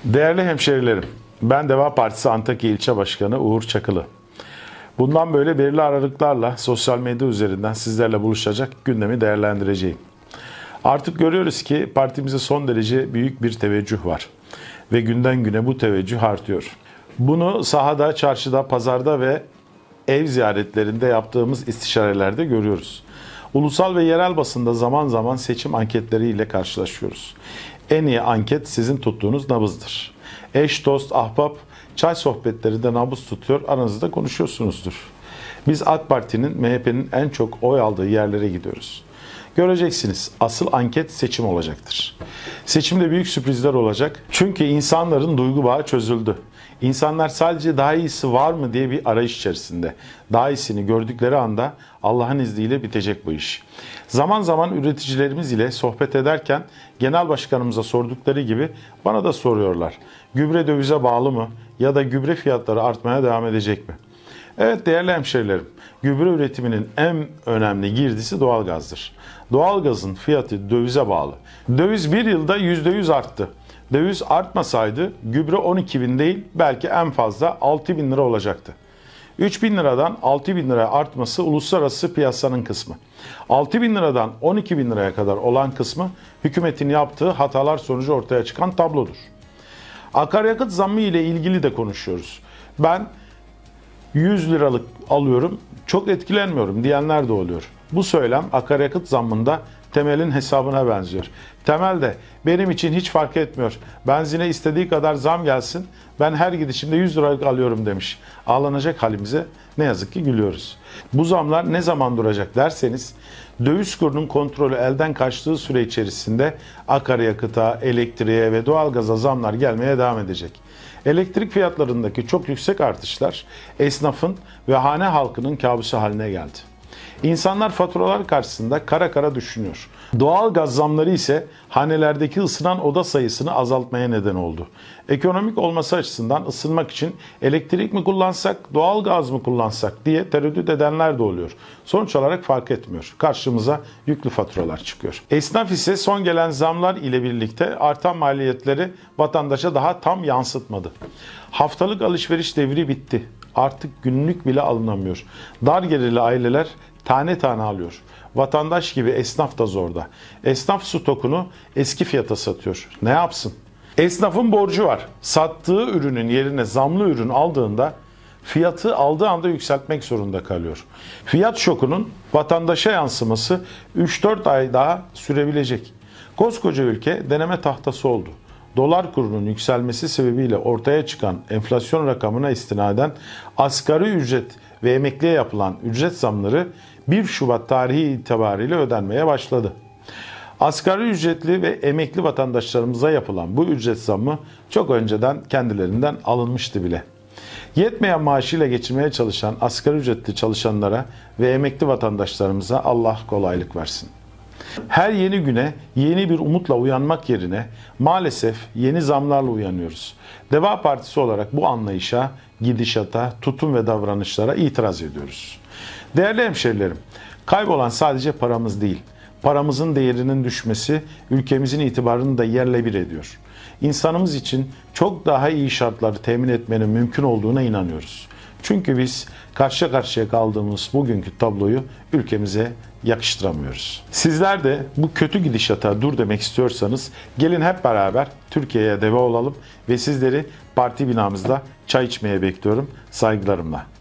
Değerli hemşerilerim, ben Deva Partisi Antakya İlçe Başkanı Uğur Çakılı. Bundan böyle belirli aralıklarla sosyal medya üzerinden sizlerle buluşacak gündemi değerlendireceğim. Artık görüyoruz ki partimize son derece büyük bir teveccüh var ve günden güne bu teveccüh artıyor. Bunu sahada, çarşıda, pazarda ve ev ziyaretlerinde yaptığımız istişarelerde görüyoruz. Ulusal ve yerel basında zaman zaman seçim anketleriyle karşılaşıyoruz. En iyi anket sizin tuttuğunuz nabızdır. Eş, dost, ahbap, çay sohbetlerinde nabız tutuyor, aranızda konuşuyorsunuzdur. Biz AK Parti'nin, MHP'nin en çok oy aldığı yerlere gidiyoruz. Göreceksiniz, asıl anket seçim olacaktır. Seçimde büyük sürprizler olacak. Çünkü insanların duygu bağı çözüldü. İnsanlar sadece daha iyisi var mı diye bir arayış içerisinde. Daha iyisini gördükleri anda Allah'ın izniyle bitecek bu iş. Zaman zaman üreticilerimiz ile sohbet ederken genel başkanımıza sordukları gibi bana da soruyorlar. Gübre dövize bağlı mı ya da gübre fiyatları artmaya devam edecek mi? Evet değerli hemşerilerim, gübre üretiminin en önemli girdisi doğalgazdır. Doğalgazın fiyatı dövize bağlı. Döviz bir yılda %100 arttı. Döviz artmasaydı gübre 12.000 değil belki en fazla 6.000 lira olacaktı. 3.000 liradan 6.000 liraya artması uluslararası piyasanın kısmı. 6.000 liradan 12.000 liraya kadar olan kısmı hükümetin yaptığı hatalar sonucu ortaya çıkan tablodur. Akaryakıt zammı ile ilgili de konuşuyoruz. Ben 100 liralık alıyorum, çok etkilenmiyorum diyenler de oluyor. Bu söylem akaryakıt zammında Temel'in hesabına benziyor. Temel de benim için hiç fark etmiyor. Benzine istediği kadar zam gelsin. Ben her gidişimde 100 liralık alıyorum demiş. Ağlanacak halimize ne yazık ki gülüyoruz. Bu zamlar ne zaman duracak derseniz döviz kurunun kontrolü elden kaçtığı süre içerisinde akaryakıta, elektriğe ve doğalgaza zamlar gelmeye devam edecek. Elektrik fiyatlarındaki çok yüksek artışlar esnafın ve hane halkının kabusu haline geldi. İnsanlar faturalar karşısında kara kara düşünüyor. Doğal gaz zamları ise hanelerdeki ısınan oda sayısını azaltmaya neden oldu. Ekonomik olması açısından ısınmak için elektrik mi kullansak, doğal gaz mı kullansak diye tereddüt edenler de oluyor. Sonuç olarak fark etmiyor. Karşımıza yüklü faturalar çıkıyor. Esnaf ise son gelen zamlar ile birlikte artan maliyetleri vatandaşa daha tam yansıtmadı. Haftalık alışveriş devri bitti. Artık günlük bile alınamıyor. Dar gelirli aileler tane tane alıyor. Vatandaş gibi esnaf da zorda. Esnaf stokunu eski fiyata satıyor. Ne yapsın? Esnafın borcu var. Sattığı ürünün yerine zamlı ürün aldığında fiyatı aldığı anda yükseltmek zorunda kalıyor. Fiyat şokunun vatandaşa yansıması 3-4 ay daha sürebilecek. Koskoca ülke deneme tahtası oldu. Dolar kurunun yükselmesi sebebiyle ortaya çıkan enflasyon rakamına istinaden asgari ücret ve emekliye yapılan ücret zamları 1 Şubat tarihi itibariyle ödenmeye başladı. Asgari ücretli ve emekli vatandaşlarımıza yapılan bu ücret zammı çok önceden kendilerinden alınmıştı bile. Yetmeyen maaşıyla geçirmeye çalışan asgari ücretli çalışanlara ve emekli vatandaşlarımıza Allah kolaylık versin. Her yeni güne yeni bir umutla uyanmak yerine maalesef yeni zamlarla uyanıyoruz. Deva Partisi olarak bu anlayışa, gidişata, tutum ve davranışlara itiraz ediyoruz. Değerli hemşerilerim, kaybolan sadece paramız değil, paramızın değerinin düşmesi ülkemizin itibarını da yerle bir ediyor. İnsanımız için çok daha iyi şartları temin etmenin mümkün olduğuna inanıyoruz. Çünkü biz karşı karşıya kaldığımız bugünkü tabloyu ülkemize yakıştıramıyoruz. Sizler de bu kötü gidişata dur demek istiyorsanız gelin hep beraber Türkiye'ye deva olalım ve sizleri parti binamızda çay içmeye bekliyorum. Saygılarımla.